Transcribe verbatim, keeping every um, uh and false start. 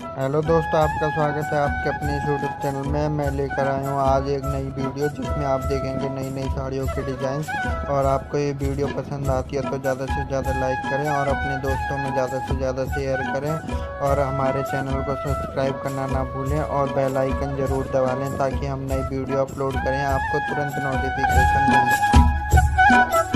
Hello दोस्तों, आपका स्वागत है आपके अपने इस यूट्यूब चैनल में। मैं लेकर आया हूँ आज एक नई वीडियो जिसमें आप देखेंगे नई नई साड़ियों के डिज़ाइन। और आपको ये वीडियो पसंद आती है तो ज़्यादा से ज़्यादा लाइक करें और अपने दोस्तों में ज़्यादा से ज़्यादा शेयर करें। और हमारे चैनल को सब्सक्राइब करना ना भूलें और बेल आइकन ज़रूर दबा लें ताकि हम नई वीडियो अपलोड करें आपको तुरंत नोटिफिकेशन मिले।